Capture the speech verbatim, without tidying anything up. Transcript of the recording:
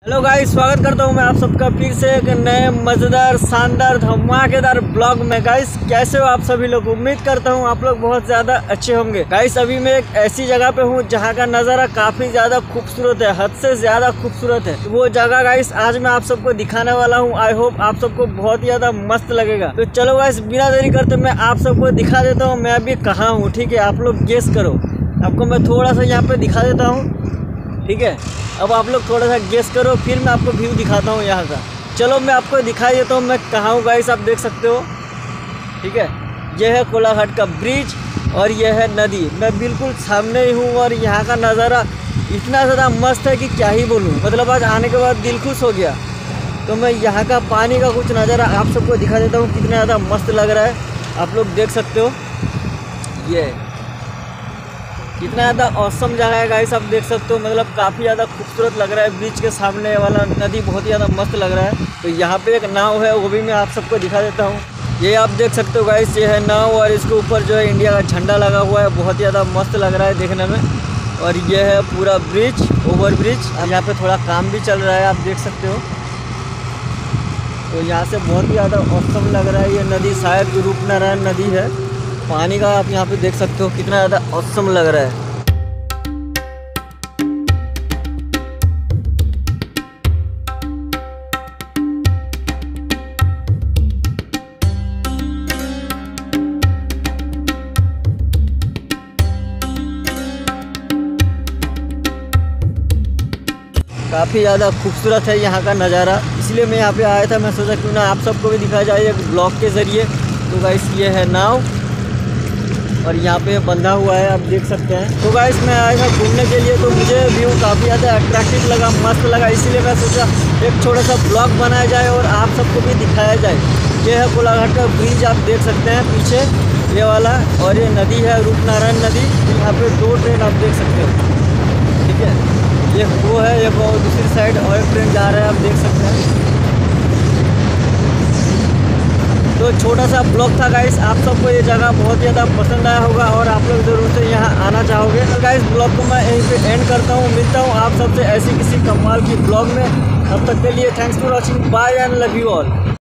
Hello guys, स्वागत करता हूं मैं आप सबका फिर से एक नए मज़ेदार शानदार धमाकेदार ब्लॉग में। गाइस कैसे हो आप सभी लोग? उम्मीद करता हूं आप लोग बहुत ज़्यादा अच्छे होंगे। गाइस अभी मैं एक ऐसी जगह पे हूं जहां का नज़ारा काफ़ी ज़्यादा खूबसूरत है, हद से ज़्यादा खूबसूरत है। तो वो जगह गाइस आज मैं आप सबको दिखाने वाला हूँ। आई होप आप सबको बहुत ही ज़्यादा मस्त लगेगा। तो चलो गाइस बिना देरी करते मैं आप सबको दिखा देता हूँ मैं अभी कहाँ हूँ। ठीक है, आप लोग गेस करो। आपको मैं थोड़ा सा यहाँ पे दिखा देता हूँ, ठीक है। अब आप लोग थोड़ा सा गेस करो, फिर मैं आपको व्यू दिखाता हूँ यहाँ का। चलो मैं आपको दिखाई देता हूँ मैं कहाँ हूँ। गाइस आप देख सकते हो, ठीक है। यह है कोलाघाट का ब्रिज और यह है नदी। मैं बिल्कुल सामने ही हूँ और यहाँ का नज़ारा इतना ज़्यादा मस्त है कि क्या ही बोलूँ। मतलब आज आने के बाद दिल खुश हो गया। तो मैं यहाँ का पानी का कुछ नज़ारा आप सबको दिखा देता हूँ, कितना ज़्यादा मस्त लग रहा है। आप लोग देख सकते हो, ये कितना ज़्यादा औसम जगह है। गाइस आप देख सकते हो, मतलब काफ़ी ज़्यादा खूबसूरत लग रहा है। बीच के सामने वाला नदी बहुत ही ज़्यादा मस्त लग रहा है। तो यहाँ पे एक नाव है, वो भी मैं आप सबको दिखा देता हूँ। ये आप देख सकते हो गाइस, ये है नाव और इसके ऊपर जो है इंडिया का झंडा लगा हुआ है। बहुत ही ज़्यादा मस्त लग रहा है देखने में। और ये है पूरा ब्रिज, ओवर ब्रिज। अब यहाँ पर थोड़ा काम भी चल रहा है, आप देख सकते हो। तो यहाँ से बहुत ही ज़्यादा औसम लग रहा है। ये नदी शायद रूपनारायण नदी है। पानी का आप यहाँ पे देख सकते हो कितना ज़्यादा औसम लग रहा है। काफ़ी ज़्यादा खूबसूरत है यहाँ का नज़ारा, इसलिए मैं यहाँ पे आया था। मैं सोचा क्यों ना आप सबको भी दिखाया जाए एक ब्लॉग के ज़रिए। तो गाइस ये है नाव और यहाँ पे बंधा हुआ है, आप देख सकते हैं। तो गाइस मैं आया था घूमने के लिए, तो मुझे व्यू काफ़ी ज़्यादा अट्रैक्टिव लगा, मस्त लगा। इसीलिए मैं सोचा एक छोटा सा ब्लॉग बनाया जाए और आप सबको भी दिखाया जाए। ये है कोलाघाट का ब्रिज, आप देख सकते हैं पीछे ये वाला। और ये नदी है रूपनारायण नदी। यहाँ पे दो ट्रेन आप देख सकते हो, ठीक है। ये वो है, ये वो दूसरी साइड और एक ट्रेन जा रहा है, आप देख सकते हैं। तो छोटा सा ब्लॉग था गाइस। आप सबको ये जगह बहुत ज़्यादा पसंद आया होगा और आप लोग ज़रूर से यहाँ आना चाहोगे। तो गाइस ब्लॉग को मैं यहीं पे एंड करता हूँ। मिलता हूँ आप सबसे ऐसी किसी कमाल की ब्लॉग में। तब तक के लिए thanks for watching, bye and love you all.